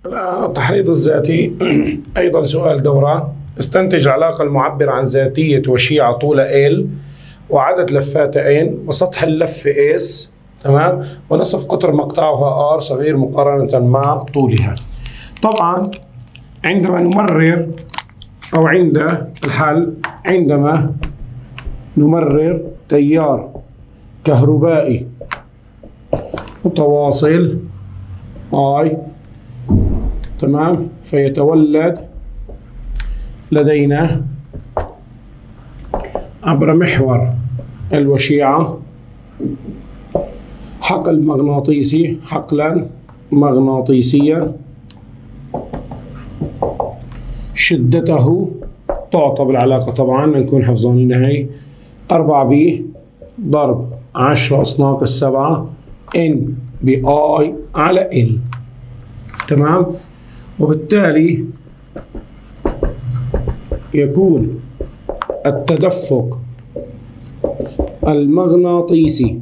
الآن التحريض الذاتي أيضا سؤال دورة. استنتج العلاقة المعبرة عن ذاتية وشيعة طول L وعدد لفات N وسطح اللفة S، تمام، ونصف قطر مقطعها R صغير مقارنة مع طولها. طبعا عندما نمرر أو عند الحل، عندما نمرر تيار كهربائي متواصل I، تمام، فيتولد لدينا عبر محور الوشيعة حقل مغناطيسي، حقلا مغناطيسيا شدته تعطى بالعلاقة طبعا نكون حفظانينها هي 4B ضرب 10 أس ناقص 7 N بI على L، تمام. وبالتالي يكون التدفق المغناطيسي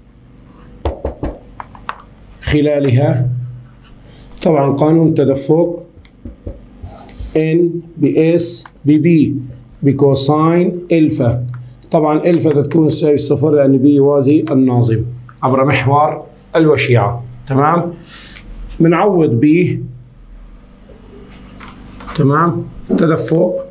خلالها طبعا قانون تدفق N بS بB بكوساين ألفا. طبعا ألفا تكون تساوي صفر لأن B يوازي الناظم عبر محور الوشيعة، تمام. بنعوض B، تمام، تدفق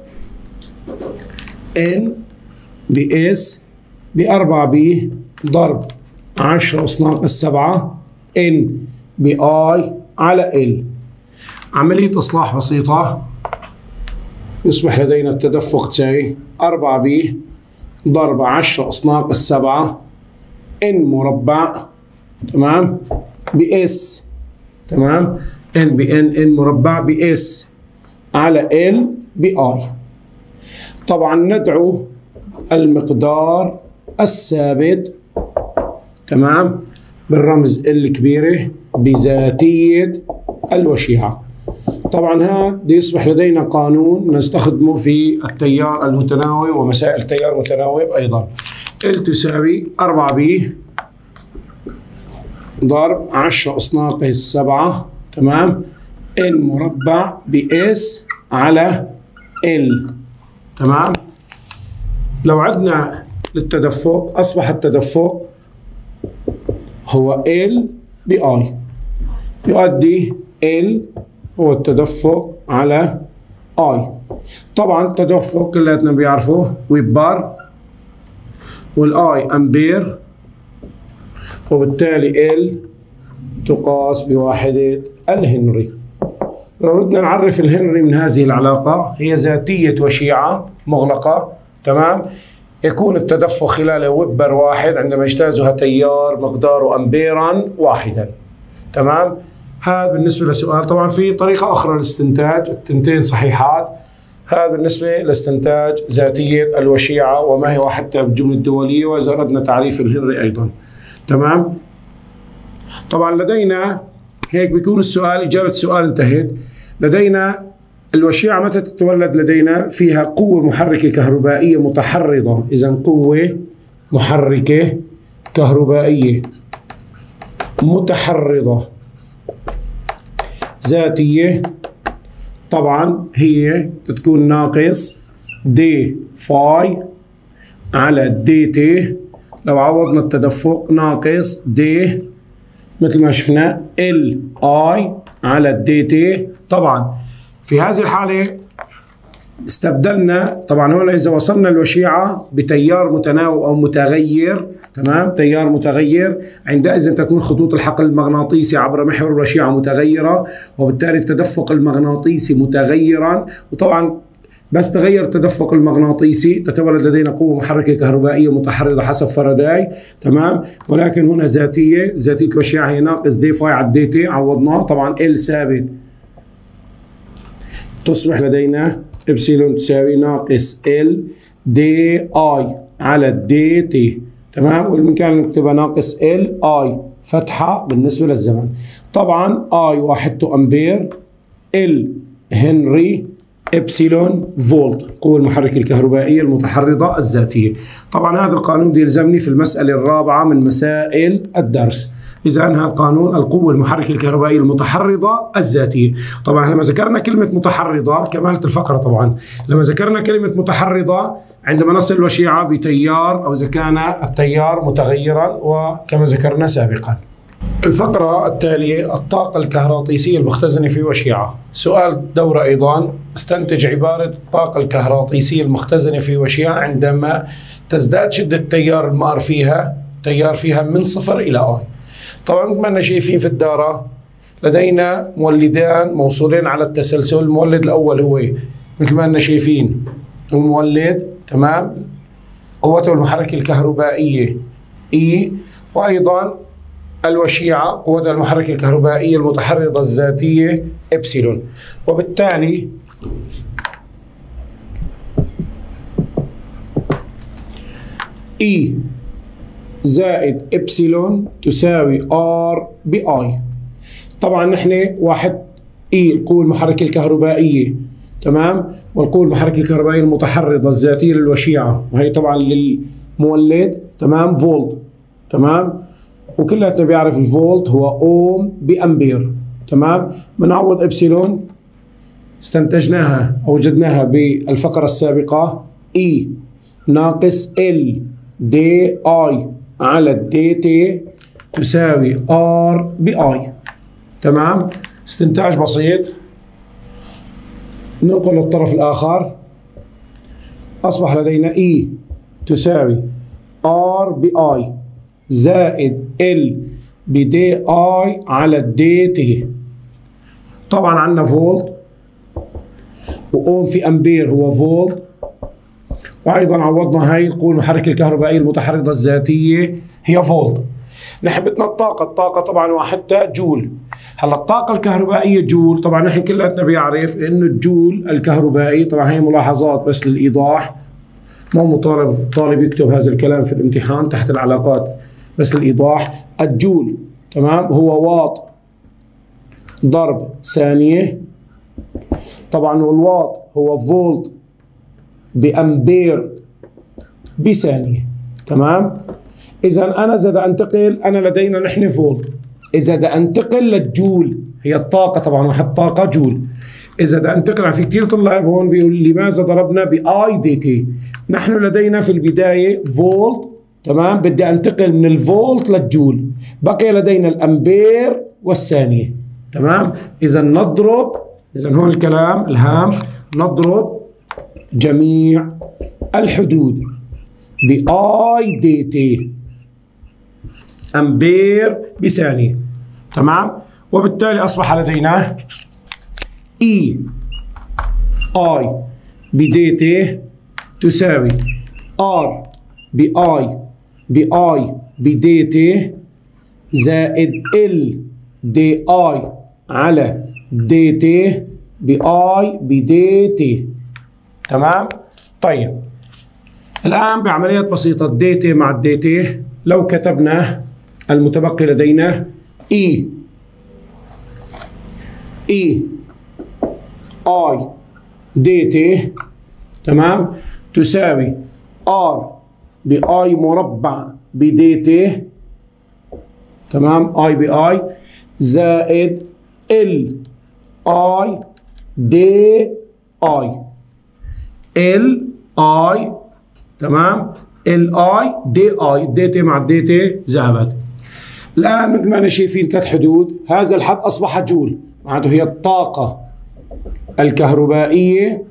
N بS ب4B ضرب 10 أس ناقص 7 N بI على L. عملية إصلاح بسيطة، يصبح لدينا التدفق تساوي 4B ضرب 10 أس ناقص 7 N مربع، تمام، بS، تمام، N بN N مربع بS على L بI. طبعا ندعو المقدار الثابت، تمام، بالرمز الكبيرة بذاتية الوشيعة. طبعا هذا يصبح لدينا قانون نستخدمه في التيار المتناوب ومسائل التيار المتناوب أيضا. L تساوي 4B ضرب 10 أس ناقص 7، تمام، N مربع بS على L، تمام. لو عدنا للتدفق أصبح التدفق هو L بI، يؤدي L هو التدفق على I. طبعا التدفق كلنا بيعرفوه ويبر والI أمبير، وبالتالي L تقاس بوحدة الهنري. لو بدنا نعرف الهنري من هذه العلاقة، هي ذاتية وشيعة مغلقة، تمام، يكون التدفق خلاله ويبر واحد عندما يجتازها تيار مقداره أمبيرا واحدا، تمام. هذا بالنسبة للسؤال. طبعا في طريقة أخرى للاستنتاج، التنتين صحيحات. هذا بالنسبة لاستنتاج ذاتية الوشيعة وما هي حتى بالجملة الدولية، وإذا أردنا تعريف الهنري أيضا، تمام. طبعا لدينا هيك بيكون السؤال، إجابة السؤال انتهت. لدينا الوشيعة متى تتولد؟ لدينا فيها قوة محركة كهربائية متحرضة، إذا قوة محركة كهربائية متحرضة ذاتية، طبعا هي تكون ناقص دي فاي على دي تي. لو عوضنا التدفق ناقص دي مثل ما شفنا ال اي على الدي تي. طبعا في هذه الحالة استبدلنا، طبعا هنا إذا وصلنا الوشيعة بتيار متناوب أو متغير، تمام، تيار متغير، عندئذ تكون خطوط الحقل المغناطيسي عبر محور الوشيعة متغيرة، وبالتالي التدفق المغناطيسي متغيرا. وطبعا بس تغير التدفق المغناطيسي تتولد لدينا قوة محركة كهربائية متحرضة حسب فاراداي، تمام. ولكن هنا ذاتية الوشيعة هي ناقص دي فاي على دي تي، عوضناه. طبعا ال ثابت، تصبح لدينا إبسيلون تساوي ناقص ال دي اي على الدي تي، تمام. والمكان نكتبها ناقص ال اي فتحة بالنسبة للزمن. طبعا اي وحدته امبير، ال هنري، إبسيلون فولت، القوة المحركة الكهربائية المتحرضة الذاتية. طبعا هذا القانون يلزمني في المسألة الرابعة من مسائل الدرس. إذا هذا القانون القوة المحركة الكهربائية المتحرضة الذاتية. طبعا لما ذكرنا كلمة متحرضة كمالة الفقرة، طبعا لما ذكرنا كلمة متحرضة عندما نصل الوشيعة بتيار أو إذا كان التيار متغيرا وكما ذكرنا سابقا. الفقرة التالية الطاقة الكهراطيسية المختزنة في وشيعة. سؤال دورة أيضا، استنتج عبارة الطاقة الكهراطيسية المختزنة في وشيعة عندما تزداد شدة تيار المار فيها من 0 إلى I. طبعا مثل ما احنا شايفين في الدارة لدينا مولدان موصولين على التسلسل. المولد الأول هو مثل ما احنا شايفين المولد، تمام، قوته المحركة الكهربائية E، وأيضا الوشيعة قوتها المحركة الكهربائية المتحرضة الذاتية إبسيلون. وبالتالي E زائد إبسيلون تساوي R بI. طبعا نحن واحد E القوة المحركة الكهربائية، تمام، والقوة المحركة الكهربائية المتحرضة الذاتية للوشيعة، وهي طبعا للمولد، تمام، فولت، تمام، وكلنا بيعرف الفولت هو اوم بامبير، تمام. بنعوض ابسيلون استنتجناها او وجدناها بالفقره السابقه اي ناقص ال دي اي على الدي تي تساوي ار باي، تمام. استنتاج بسيط، ننقل للطرف الاخر، اصبح لدينا اي تساوي ار باي زائد ال بدي اي على الدي تي. طبعا عندنا فولت واوم في امبير هو فولت، وايضا عوضنا هاي القوة المحركة الكهربائية المتحرضة الذاتية هي فولت. نحن بدنا الطاقة طبعا واحدة جول. هلا الطاقة الكهربائية جول، طبعا نحن كلنا بيعرف انه الجول الكهربائي، طبعا هي ملاحظات بس للايضاح، مو طالب يكتب هذا الكلام في الامتحان تحت العلاقات، بس للإيضاح. الجول، تمام، هو واط ضرب ثانية، طبعا والواط هو فولت بأمبير بثانية، تمام. إذا أنا إذا أنتقل، أنا لدينا نحن فولت، إذا بدي أنتقل للجول هي الطاقة، طبعا واحد طاقة جول. إذا بدي أنتقل، في كثير طلاب هون بيقول لماذا ضربنا بآي دي تي؟ نحن لدينا في البداية فولت، تمام، بدي أنتقل من الفولت للجول، بقي لدينا الأمبير والثانية، تمام. إذا نضرب، إذا هون الكلام الهام، نضرب جميع الحدود بآي دي تي أمبير بثانية، تمام. وبالتالي أصبح لدينا إي آي بدي تي تساوي آر بآي بدي تي زائد ال دي آي على دي تي بآي بدي تي، تمام. طيب الآن بعمليات بسيطة، الدي تي مع الدي تي، لو كتبنا المتبقي لدينا اي اي دي تي، تمام، تساوي ار باي مربع بدي تي، تمام، اي باي زائد ال اي دي اي، ال اي، تمام، ال اي دي اي، دي تي مع الدي تي ذهبت. الان مثل ما احنا شايفين ثلاث حدود، هذا الحد اصبح جول، معناته هي الطاقة الكهربائية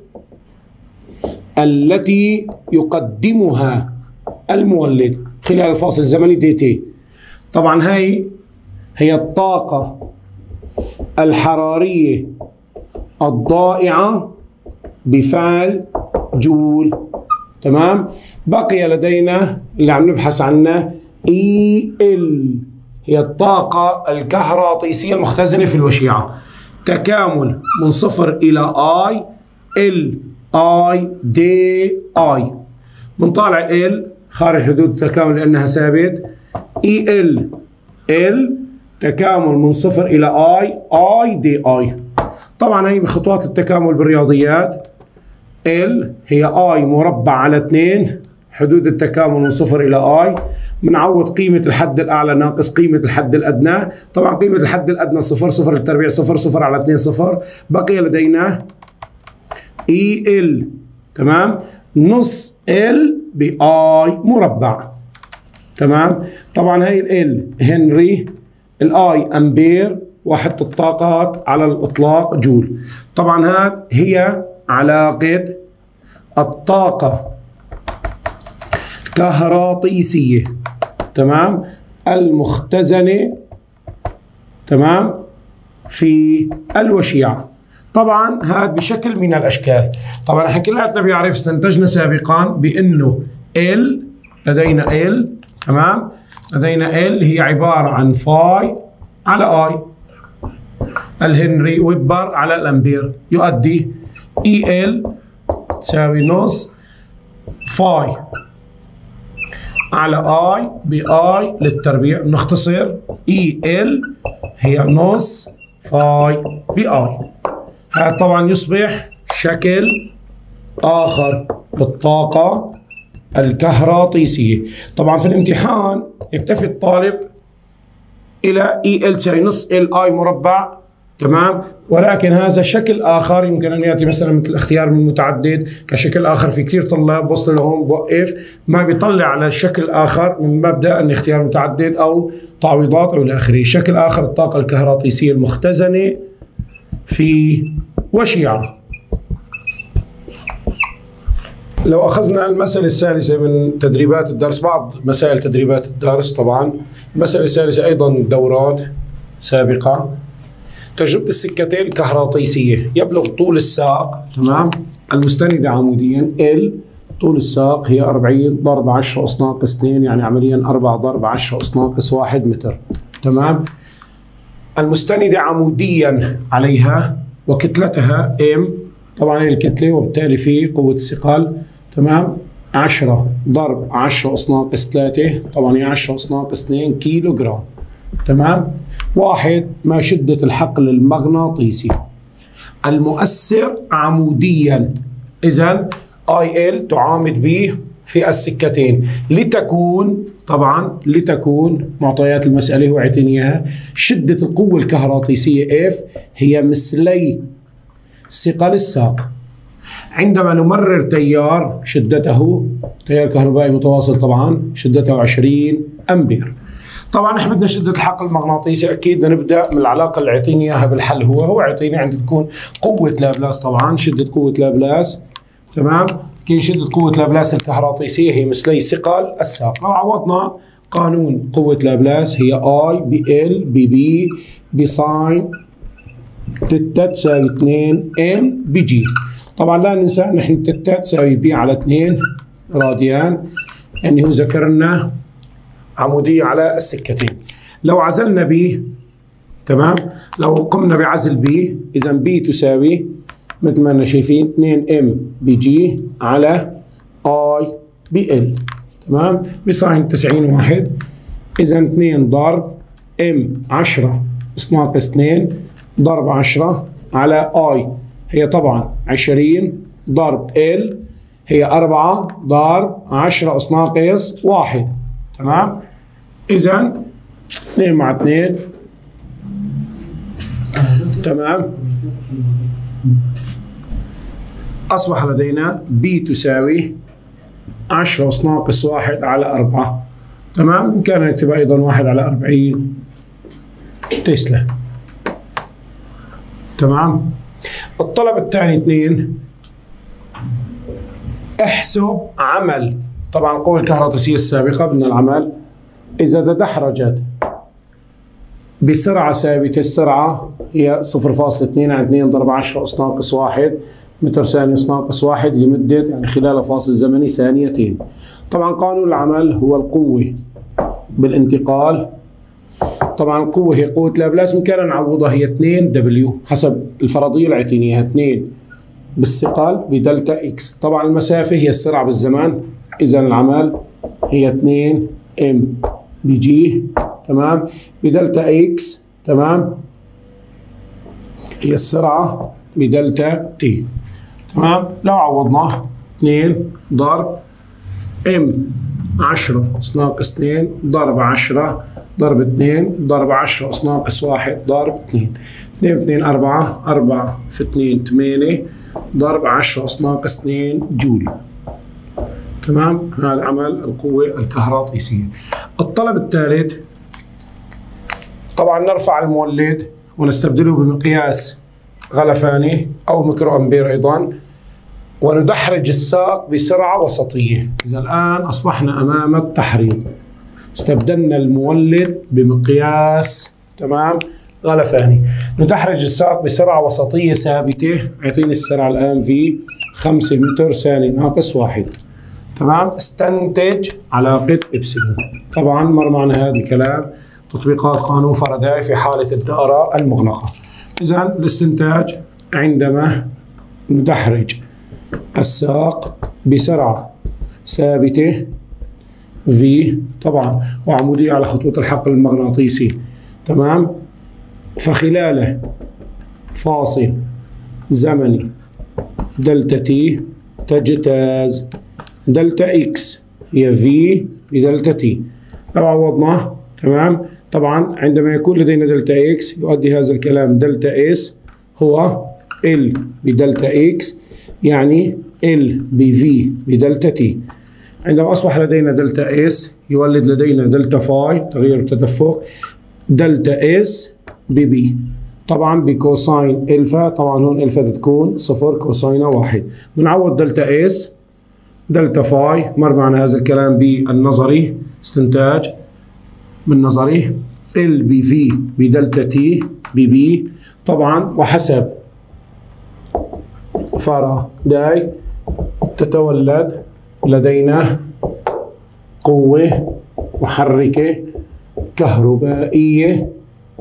التي يقدمها المولد خلال الفاصل الزمني دي تي. طبعا هي الطاقة الحرارية الضائعة بفعل جول، تمام. بقي لدينا اللي عم نبحث عنه اي ال، هي الطاقة الكهراطيسية المختزنة في الوشيعة، تكامل من 0 إلى I ال I دي I. بنطالع ال خارج حدود التكامل لأنها ثابت، اي ال تكامل من 0 إلى I دي I. طبعا هي بخطوات التكامل بالرياضيات، ال هي I مربع على 2، حدود التكامل من صفر إلى I. بنعوض قيمة الحد الأعلى ناقص قيمة الحد الأدنى. طبعا قيمة الحد الأدنى صفر، صفر للتربيع صفر، صفر على 2 صفر. بقي لدينا EL، تمام، نص L بI مربع. تمام. طبعا هي ال هنري، الاي امبير، وحدة الطاقات على الاطلاق جول. طبعا هذه هي علاقة الطاقة الكهرطيسية، تمام، المختزنة، تمام، في الوشيعة. طبعا هذا بشكل من الاشكال. طبعا احنا كلنا بنعرف، استنتجنا سابقا بانه ال، لدينا ال، تمام، لدينا ال هي عبارة عن فاي على اي، الهنري ويبر على الامبير، يؤدي اي ال تساوي نص فاي على اي باي للتربيع. نختصر اي ال هي نص فاي باي. هذا طبعا يصبح شكل اخر للطاقة الكهرطيسية. طبعا في الامتحان يكتفي الطالب الى اي ال تساوي نص ال اي مربع، تمام، ولكن هذا شكل اخر يمكن ان ياتي مثلا مثل الاختيار من المتعدد كشكل اخر. في كثير طلاب وصل لهم بوقف ما بيطلع على الشكل الاخر من مبدا ان اختيار متعدد او تعويضات او الى اخره. شكل اخر الطاقه الكهرطيسيه المختزنه في وشيعه. لو أخذنا المسألة الثالثة من تدريبات الدرس، بعض مسائل تدريبات الدرس، طبعا المسألة الثالثة أيضا دورات سابقة. تجربة السكتين الكهرطيسية، يبلغ طول الساق، تمام، المستندة عموديا L، طول الساق هي 40 ضرب 10 أس ناقص 2، يعني عمليا 4 ضرب 10 أس ناقص 1 متر، تمام. المستندة عموديا عليها وكتلتها M، طبعا هي الكتلة وبالتالي في قوة الثقل، تمام، 10 ضرب 10 أس ناقص 3، طبعا هي 10 أس ناقص 2 كيلو جرام، تمام. 1 ما شدة الحقل المغناطيسي المؤثر عموديا، إذا اي ال تعامد به في السكتين لتكون، طبعا لتكون معطيات المسألة هو عطيني اياها، شدة القوة الكهرطيسية F هي مثلي ثقل الساق. عندما نمرر تيار شدته، تيار كهربائي متواصل طبعا شدته 20 أمبير. طبعا احنا بدنا شدة الحقل المغناطيسي، اكيد بدنا نبدا من العلاقه اللي عطيني اياها بالحل. هو عطيني عند تكون قوه لابلاس، طبعا شده قوه لابلاس، تمام، كي شده قوه لابلاس الكهرطيسيه هي مثلي ثقل الساق. لو عوضنا قانون قوه لابلاس هي اي بال ببي بساين تتا تساوي 2 ام بجي. طبعا لا ننسى نحن تتا تساوي بي على 2 راديان، يعني هو ذكرنا عمودية على السكتين. لو عزلنا بي، تمام، لو قمنا بعزل بي، إذا بي تساوي مثل ما احنا شايفين 2 ام بجي على اي بي ال، تمام، بساين 90 واحد. إذا 2 ضرب ام 10 أس ناقص 2 ضرب 10 على اي هي طبعا 20 ضرب ال هي 4 ضرب 10 أس ناقص 1، تمام. إذا 2 مع 2، تمام، أصبح لدينا بي تساوي 10 أس ناقص 1 على 4، تمام. بإمكاننا نكتب أيضا 1 على 40 تسلا، تمام. الطلب الثاني 2، احسب عمل، طبعا القوة الكهرطيسية السابقة بدنا العمل إذا تدحرجت بسرعة ثابتة، السرعة هي 0.2 على 2 ضرب 10 أس ناقص 1 متر ثانية أس ناقص 1 لمدة، يعني خلال فاصل زمني ثانيتين. طبعا قانون العمل هو القوة بالانتقال، طبعا القوة هي قوة لابلاس، بإمكاننا نعوضها هي 2 دبليو حسب الفرضية اللي عطيني اياها، 2 بالثقل بدلتا اكس. طبعا المسافة هي السرعة بالزمان، إذا العمل هي 2 ام بجي، تمام، بدلتا اكس، تمام، هي السرعة بدلتا تي، تمام. لو عوضناه 2 ضرب ام 10 أس ناقص 2 ضرب 10 ضرب 2 ضرب 10 أس ناقص 1 ضرب 2. 2 ب 2 4 4 في 2 8 ضرب 10 أس ناقص 2 جول. تمام؟ هذا عمل القوة الكهروطيسية. الطلب الثالث طبعا نرفع المولد ونستبدله بمقياس غلفاني أو ميكرو أمبير أيضا، وندحرج الساق بسرعة وسطية. إذا الآن أصبحنا أمام التحريض، استبدلنا المولد بمقياس تمام غلفاني. ندحرج الساق بسرعة وسطية ثابتة، يعطيني السرعة الآن في 5 متر ثانية ناقص 1. تمام. استنتج علاقة إبسلون. طبعا مر معنا هذا الكلام تطبيقات قانون فاراداي في حالة الدائرة المغلقة. إذا الاستنتاج عندما ندحرج الساق بسرعة ثابتة V طبعا وعمودية على خطوط الحقل المغناطيسي، تمام، فخلال فاصل زمني دلتا تي تجتاز دلتا اكس هي في بدلتا تي. لو عوضناه تمام، طبعا عندما يكون لدينا دلتا اكس يؤدي هذا الكلام دلتا اس هو ال بدلتا اكس، يعني ال بفي بدلتا تي. عندما اصبح لدينا دلتا اس يولد لدينا دلتا فاي تغير التدفق دلتا اس ببي، طبعا بكوساين الفا، طبعا هون الفا تكون 0 كوساين 1. بنعوض دلتا اس دلتا فاي، مر معنا هذا الكلام بالنظري، استنتاج من نظري ال بي في بدلتا تي ببي، طبعا وحسب فاراداي تتولد لدينا قوة محركة كهربائية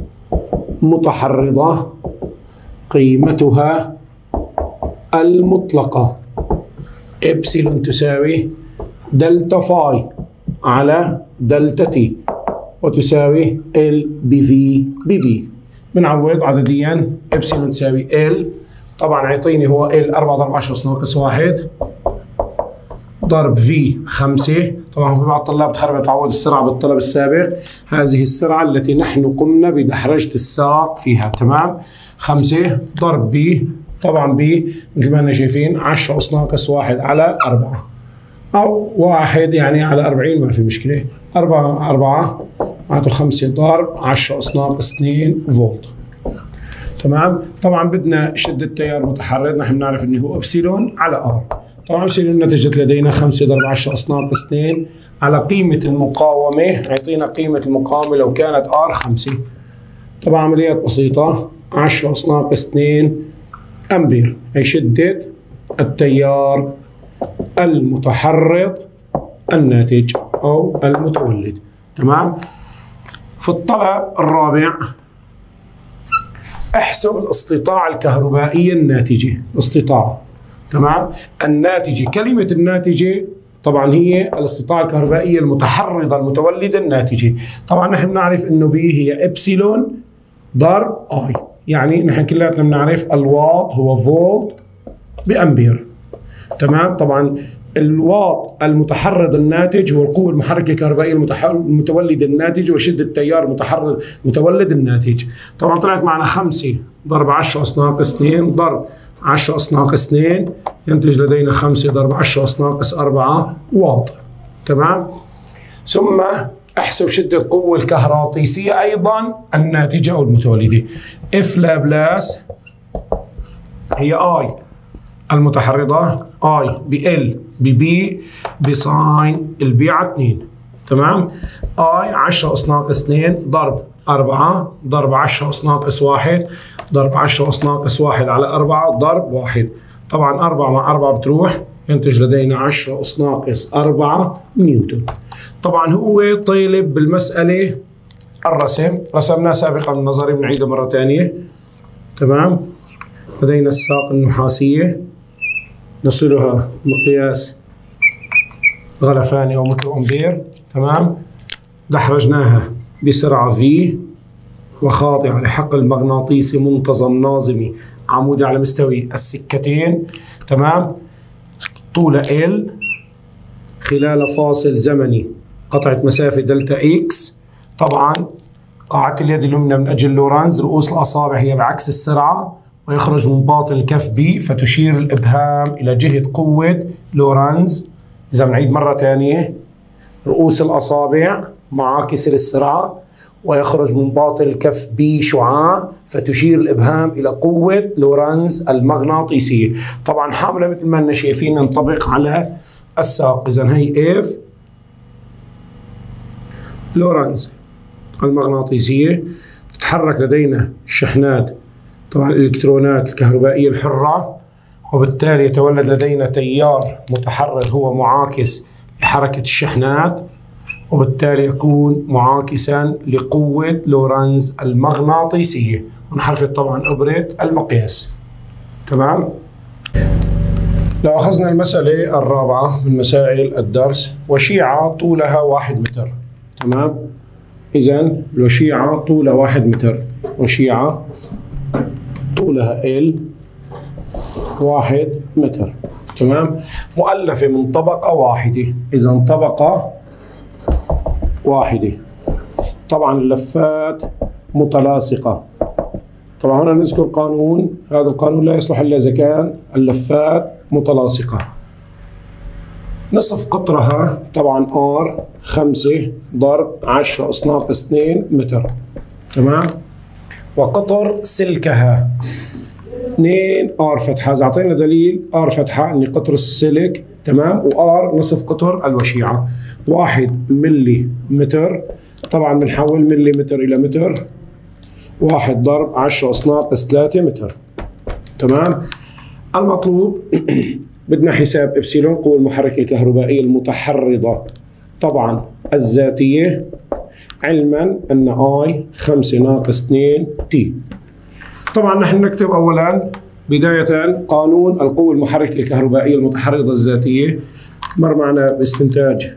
متحرضة قيمتها المطلقة إبسلون تساوي دلتا فاي على دلتا تي وتساوي ال بي في بي بي. بنعوض عدديا إبسلون تساوي ال، طبعا يعطيني هو ال 4 ضرب 10 أس ناقص 1 ضرب في 5. طبعا في بعض الطلاب تخرب تعوض السرعة بالطلب السابق، هذه السرعة التي نحن قمنا بدحرجة الساق فيها، تمام. 5 ضرب بي، طبعا بي مثل ما احنا شايفين 10 أس ناقص 1 على 4 أو 1 يعني على 40 ما في مشكلة. 4 معناته 5 ضرب 10 أس ناقص 2 فولت، تمام. طبعا بدنا شدة تيار متحرك، نحن بنعرف انه هو ابسلون على ار. طبعا ابسلون نتجت لدينا 5 ضرب 10 أس ناقص 2 على قيمة المقاومة، يعطينا قيمة المقاومة لو كانت ار 5. طبعا عمليات بسيطة، 10 أس ناقص 2 امبير هي شدة التيار المتحرك الناتج او المتولد، تمام. في الطلب الرابع احسب الاستطاعة الكهربائية الناتجة. الاستطاعة، تمام، الناتجة، كلمة الناتجة طبعا هي الاستطاعة الكهربائية المتحرضة المتولدة الناتجة. طبعا نحن بنعرف انه بي هي ابسلون ضرب اي، يعني نحن كلياتنا بنعرف الواط هو فولت بامبير، تمام. طبعا الواط المتحرض الناتج هو القوة المحركة الكهربائية المتولدة الناتج، وشدة التيار المتحرض متولد الناتج. طبعا طلعت معنا 5 ضرب 10 أس ناقص 2 ضرب 10 أس ناقص 2 ينتج لدينا 5 ضرب 10 أس ناقص 4 واط، تمام. ثم احسب شدة القوة الكهروطيسية أيضا الناتجة أو المتولدة. اف لابلاس هي اي المتحرضة، اي بال ببي بساين البي على 2، تمام. اي 10 أس ناقص 2 ضرب 4 ضرب 10 أس ناقص 1 ضرب 10 أس ناقص 1 على 4 ضرب 1. طبعا 4 مع 4 بتروح، ينتج لدينا 10 أس ناقص 4 نيوتن. طبعا هو طالب بالمسألة الرسم، رسمناه سابقا النظري، بنعيده مرة ثانية، تمام. لدينا الساق النحاسية نصلها مقياس غلفاني أو ميكرو أمبير، تمام. دحرجناها بسرعة V وخاضعة لحقل مغناطيسي منتظم ناظمي عمودي على مستوي السكتين، تمام. طولها L خلال فاصل زمني قطعة مسافة دلتا إكس. طبعا قاعدة اليد اليمنى من أجل لورانز رؤوس الأصابع هي بعكس السرعة، ويخرج من باطن الكف بي، فتشير الإبهام إلى جهة قوة لورانز. إذا بنعيد مرة ثانية، رؤوس الأصابع معاكسة للسرعة، ويخرج من باطن الكف بي شعاع، فتشير الإبهام إلى قوة لورانز المغناطيسية. طبعا حاملة مثل ما احنا شايفين ننطبق على الساق. إذا هي اف لورانز المغناطيسية. تتحرك لدينا الشحنات، طبعا الإلكترونات الكهربائية الحرة، وبالتالي يتولد لدينا تيار متحرك هو معاكس لحركة الشحنات، وبالتالي يكون معاكسا لقوة لورانز المغناطيسية. ونحرك طبعا إبرة المقياس. تمام؟ لو أخذنا المسألة الرابعة من مسائل الدرس، وشيعة طولها 1 متر. تمام؟ إذا الوشيعة طولها 1 متر، وشيعة طولها L 1 متر. تمام؟ مؤلفة من طبقة واحدة. إذا طبقة واحدة. طبعا اللفات متلاصقة. طبعا هنا نذكر قانون، هذا القانون لا يصلح إلا إذا كان اللفات متلاصقة. نصف قطرها طبعا R 5 ضرب 10 أس ناقص 2 متر. تمام؟ وقطر سلكها 2 R فتحة. إذا أعطينا دليل R فتحة إن قطر السلك، تمام، وR نصف قطر الوشيعة. 1 ملي متر. طبعا بنحول ملي متر إلى متر. 1 ضرب 10 أس ناقص 3 متر. تمام؟ المطلوب بدنا حساب إبسيلون، قوة المحرك الكهربائية المتحرضة طبعا الذاتية، علما أن I 5 ناقص 2 تي. طبعا نحن نكتب أولا بداية قانون القوة المحرك الكهربائية المتحرضة الذاتية. مر معنا باستنتاج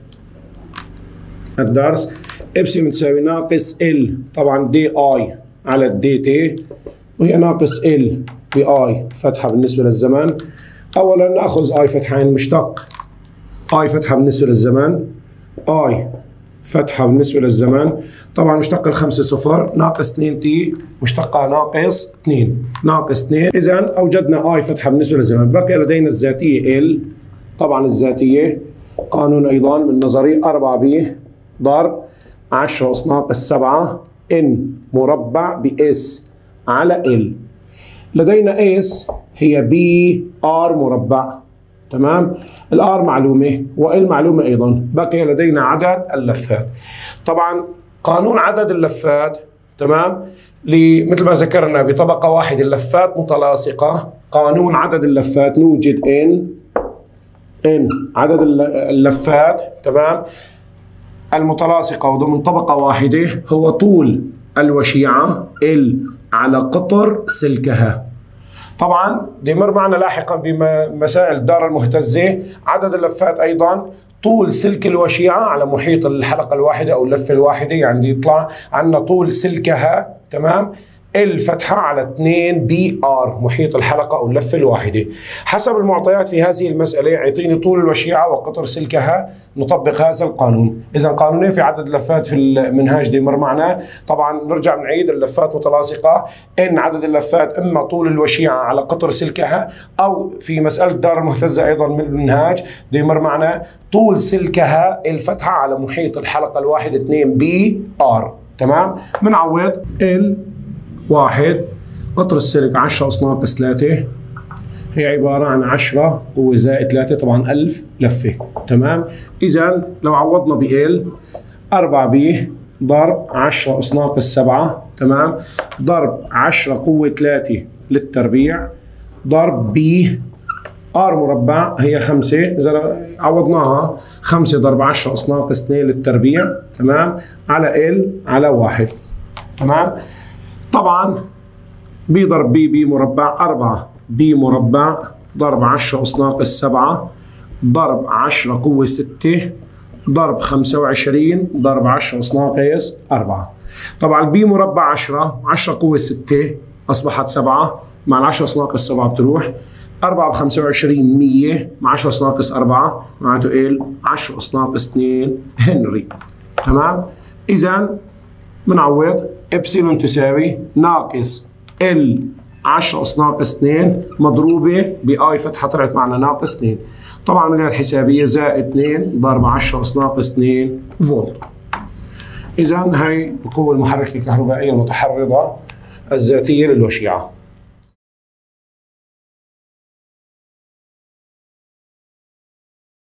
الدرس. إبسيلون تساوي ناقص ال طبعا دي اي على الدي تي، وهي ناقص ال باي فتحة بالنسبة للزمن. أولا نأخذ اي فتحة يعني مشتق اي فتحة بالنسبة للزمن، اي فتحة بالنسبة للزمن. طبعا مشتق الخمسة صفر، ناقص 2 تي مشتقها ناقص 2 ناقص 2. إذا أوجدنا اي فتحة بالنسبة للزمن. بقي لدينا الذاتية ال. طبعا الذاتية قانون أيضا من نظري 4 بي ضرب 10 أس ناقص 7 ان مربع بإس على ال. لدينا اس هي بي ار مربع. تمام؟ الار معلومة وال معلومة أيضا. بقي لدينا عدد اللفات. طبعا قانون عدد اللفات، تمام، مثل ما ذكرنا بطبقة واحدة اللفات متلاصقة. قانون عدد اللفات نوجد ان عدد اللفات، تمام، المتلاصقة وضمن طبقة واحدة هو طول الوشيعة ال على قطر سلكها. طبعا يمر معنا لاحقا بمسائل الدارة المهتزة عدد اللفات أيضا طول سلك الوشيعة على محيط الحلقة الواحدة أو اللفة الواحدة، يعني يطلع عنا طول سلكها، تمام، الفتحة على 2 بي ار محيط الحلقة أو اللفة الواحدة. حسب المعطيات في هذه المسألة يعطيني طول الوشيعة وقطر سلكها، نطبق هذا القانون. إذا قانونين في عدد اللفات في المنهاج دي مر معنا. طبعا نرجع نعيد اللفات متلاصقة، إن عدد اللفات إما طول الوشيعة على قطر سلكها، أو في مسألة الدارة المهتزة أيضا من المنهاج دي مر معنا طول سلكها الفتحة على محيط الحلقة الواحدة 2 بي ار. تمام؟ بنعوض ال 1 قطر السلك 10 أس ناقص 3 هي عبارة عن 10 قوة زائد 3 طبعا 1000 لفة. تمام؟ إذا لو عوضنا بال 4 بي ضرب 10 أس ناقص 7، تمام، ضرب 10 قوة 3 للتربيع ضرب بي ار مربع هي 5. إذا عوضناها 5 ضرب 10 أس ناقص 2 للتربيع، تمام، على ال على 1. تمام؟ طبعا بي ضرب بي مربع 4 بي مربع ضرب 10 أس ناقص 7 ضرب 10 قوة 6 ضرب 25 ضرب 10 أس ناقص 4. طبعا البي مربع 10 10 قوة 6 أصبحت 7 مع 10 أس ناقص 7 بتروح. 4 ب 25 100 مع 10 أس ناقص 4 معناته ال 10 أس ناقص 2 هنري. تمام؟ إذا بنعوض إبسيلون تساوي ناقص ال 10 أس ناقص 2 مضروبة بآي فتحة طلعت معنا ناقص 2. طبعا من الحسابية زائد 2 ضرب 10 أس ناقص 2 فولت. إذا هي القوة المحركة الكهربائية المتحرضة الذاتية للوشيعة.